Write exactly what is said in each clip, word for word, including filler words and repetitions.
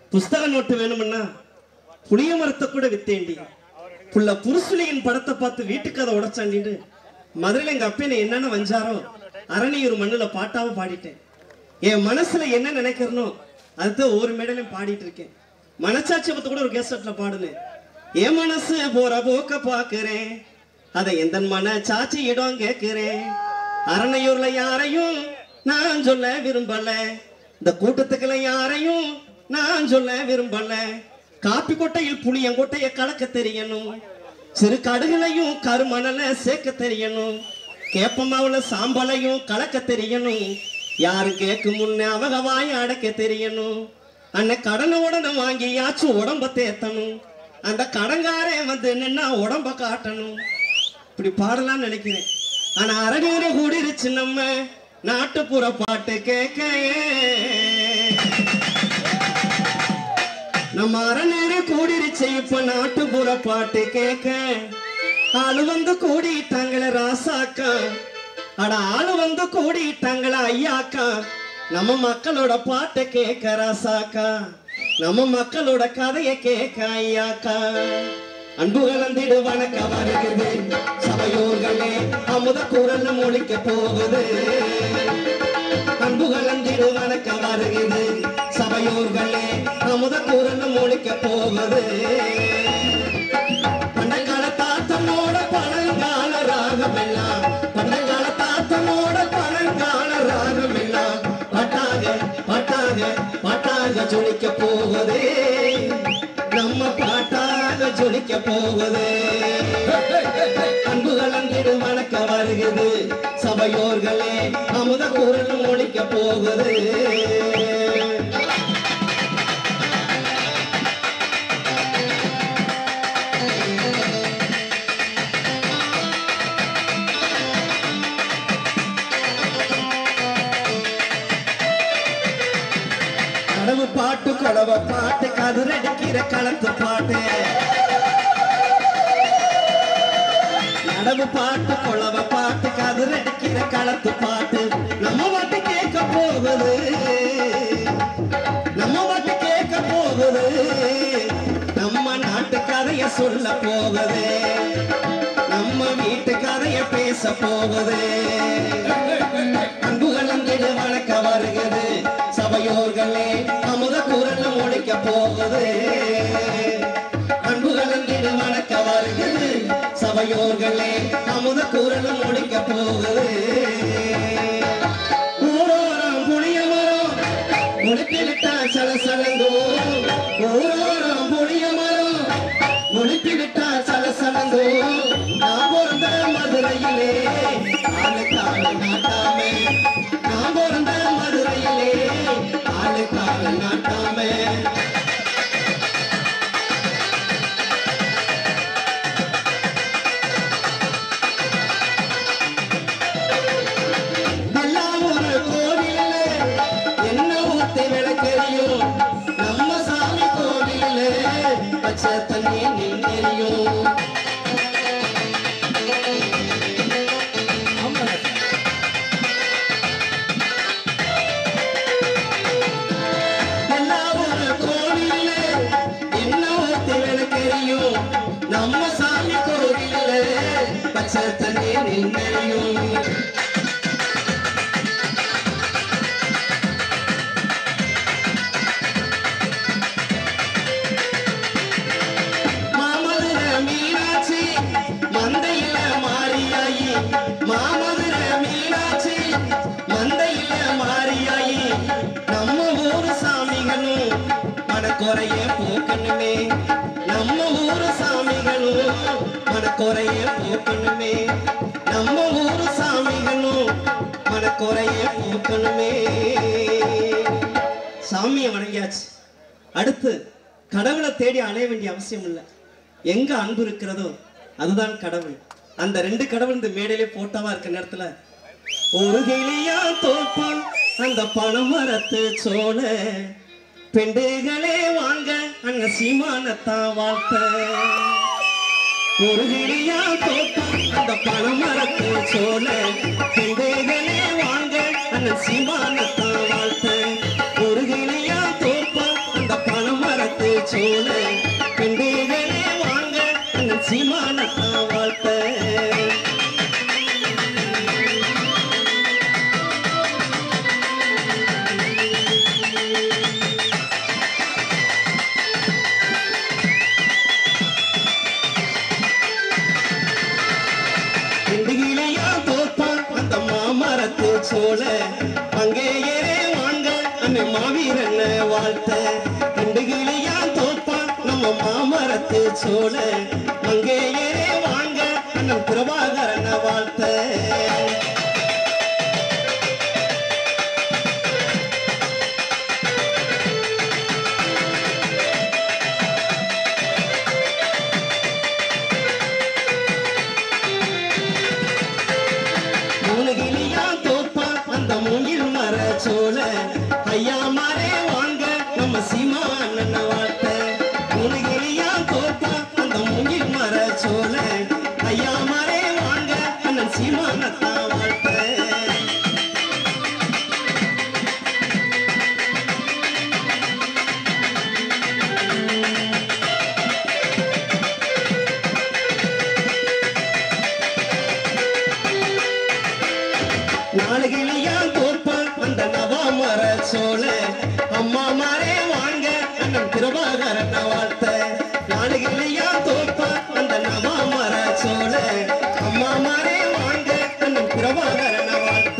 புஸ்தக நோட்டு வேணும்னா புளிய மரத்தை கூட வித்தேண்டி. புள்ள புருஷுலியின் படத்தை பார்த்து வீட்டுக்கு அதை உடைச்சாண்டின்னு மதுரையில் எங்க அப்பா என்னென்ன வஞ்சாரோ அரணியூர் மண்ணுல பாட்டாவ பாடிட்டேன். என் மனசுல என்ன நினைக்கிறனோ அதுதான் ஒவ்வொரு மேடையிலும் பாடிட்டு இருக்கேன். மனச்சாட்சி பத்தி கூட ஒரு கேசட்ல பாடுனேன். என் மனசு போற போக்க பாக்குறேன், அதை எந்த மனச்சாட்சி இடம் கேட்கிறேன். அரணையூர்ல யாரையும் நான் சொல்ல விரும்பல, இந்த கூட்டத்துக்குள்ள யாரையும் நான் சொல்ல விரும்பல. காப்பி கொட்டையில் புளியங்கொட்டைய கலக்க தெரியணும், சிறு கடுகுலையும் கருமணல சேர்க்க தெரியணும், கேப்பமாவுல சாம்பலையும் கலக்க தெரியணும். யாரு கேட்கும் முன்ன அவங்க வாய அடைக்க தெரியணும். அன்னை கடனை உடனே வாங்கியாச்சும் உடம்ப தேத்தணும், அந்த கடங்காரன் வந்து நின்னா உடம்ப காட்டணும். இப்படி பாடலாம் நினைக்கிறேன். ஆனா அரணியூரை கூடிருச்சு நம்ம நாட்டுப்புற பாட்டு கேட்க. நம்ம அரணியூரை கூடிருச்சு இப்ப நாட்டுப்புற பாட்டு கேட்க. ஆளு வந்து கூடிட்டாங்களே ராசாக்கா, அட ஆளு வந்து கூடிட்டாங்களா ஐயாக்கா. நம்ம மக்களோட பாட்டை கேட்க ராசாக்கா, நம்ம மக்களோட கதையை கேட்க ஐயாக்கா. அன்பு கலந்திடு வணக்க வருகிறது சபையோர்களே, அமுத குரல் மொழிக்க போகுது. அன்பு கலந்திடு வணக்க வருகிறது சபையோர்களே, அமுத குரல் மொழிக்க போகுது. பண்டங்கால தாத்தனோட பழங்கால ராகம் எல்லாம், பண்டங்கால தாத்தனோட பழங்கால ராகம் எல்லாம் பாட்டாக பாட்டாக பாட்டாக ஜொலிக்க போகுது. நம்ம பாட்டாக ஜொலிக்க போகுது. அன்பு கலந்திடு வணக்க வருகிறது சபையோர்களே, அமுத குரல் மொழிக்க போகுது. கடவு பாட்டு கொடவ பாட்டு கதிரடிக்கிற களத்து பாட்டு, நடவு பாட்டு கொளவ பாட்டு கதிரடிக்கிற களத்து பாட்டு. நம்ம பாட்டு கேட்க போகுது, நம்ம பாட்டு கேட்க போகுது. நம்ம நாட்டு கதைய சொல்ல போகுது, நம்ம வீட்டு கதைய பேச போகுது. அன்பு கலந்திடு வணக்க வருகிறது சபையோர்களே, அமுத குரல் மொழிக்க போகுது. அன்பு கலந்திடு வணக்க வருகிறது சபையோர்களே, அமுத குரல் முடிக்க போகுது. ஊரோரம் புளிய மரம் முடிப்பிவிட்டா சலசலங்கோ, ஊரோரம் புளிய மரம் முடிப்பிவிட்டா சலசலங்கோ. நான் பிறந்த மதுரையிலே ஆளுக்காக நாட்டாமே, நான் பிறந்த மதுரையிலே ஆளுக்காக நாட்டாமே. நம்ம சாமி கோவில பச்சை தண்ணி நின்றியும், எல்லா ஒரு கோவில என்ன ஊத்தி விளக்கறியும். நம்ம சாமி கோவில பச்சை தண்ணி நின்றியும். மந்தையில மாறியாயி, மாமதுர மீனாட்சி மந்தையில மாறியாயி. நம்ம ஊரு சாமிகளும் மனக்குறைய போக்கணுமே, நம்ம ஊரு சாமிகளும் மனக்குறைய போக்கணுமே, நம்ம ஊரு சாமிகளும் மனக்குறைய போக்கணுமே. சாமியை வணங்கியாச்சு, அடுத்து கடவுளை தேடி அலைய வேண்டிய அவசியம் இல்லை. எங்க அன்பு இருக்கிறதோ அதுதான் கடவுள். அந்த ரெண்டு கடவுள் இந்த மேடையிலே போட்டோவா இருக்க நேரத்துல, ஒரு கிளியா தோப்பான் அந்த பணமரத்து சோழ, பெண்டுகளே வாங்க அங்க சீமானத்தான் வாழ்த்த. ஒரு கிளியா தோப்பான் அந்த பணமரத்து சோழ, பெண்டுகளே வாங்க அங்க சீமானத்தான் வாழ்த்த. ஒரு கிளியா தோப்பான் அந்த பணம் சீமானத்தான் வாழ்த்த சோழ அங்கே ஏறே வாங்க அன்னை மாவீரன் வாழ்த்த ரெண்டு கிளியா தோப்பா நம்ம மாமரத்து சோழ அங்கே ஏறே வாங்க அண்ணன் பிரபாகரன் வாழ்த்த சோழ ஐயா மாரே வாங்க நம்ம சீமானன் வாழ்த்த உனகிரியா தோப்பா அந்த மூங்கில் மர சோழ ஐயா மாரே வாங்க அண்ணன் சீமானத்தான் வாழ்த்த நாலுகிளியா தோப்பா அந்த நவாமர சோழ அம்மா மாரே வாங்க அண்ணன் பிரபாகரன் வாழ்த்த நாலுகிளியா தோப்பா அந்த நவாமர சோழ அம்மா மாரே வாங்க அண்ணன் பிரபாகரன் வாழ்த்த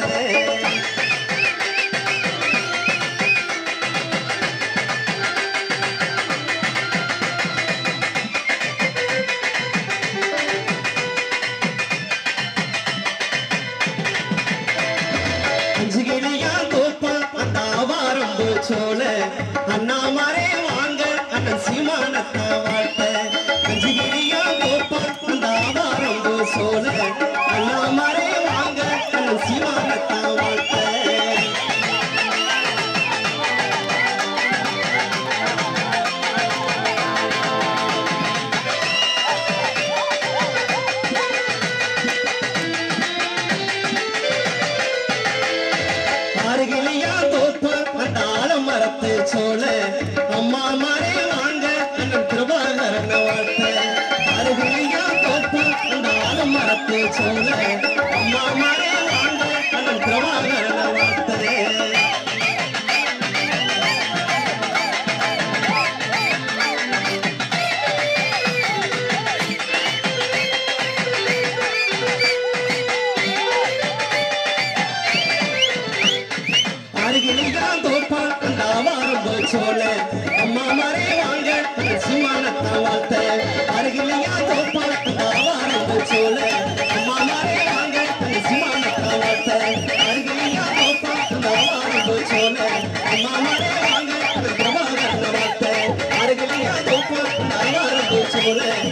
சோழ அண்ணா மாரே வாங்க அண்ணன் சீமானத்தான் வாழ்த்த அஞ்சு கிளியா தோப்பா அந்த ஆவாரம்பு சோழ அண்ணா மாரே வாங்க அண்ணன் சீமானத்தான் வாழ்த்த சோழ அம்மா மாரே வாங்க அண்ணன் பிரபாகரன் வாழ்த்த அருகிலியா தோப்பு அந்த ஆலமரத்து சோழ அம்மா மாரே வாங்க அண்ணன் பிரபாகரன் வாழ்த்ததே அருகிலியா தோப்பா சோழ அம்மா மாரே வாங்க சீமானத்தான் வாழ்த்த அருகிலியா தோப்பா ஆவாரம்பு சோழ அம்மா மாரே வாங்க சீமானத்தான் வாழ்த்த அருகிலியா தோப்பா ஆவாரம்பு சோழ அம்மா மாரே வாங்க பிரபாகரன் வாழ்த்த அருகிலியா தோப்பா ஆவாரம்பு சோழ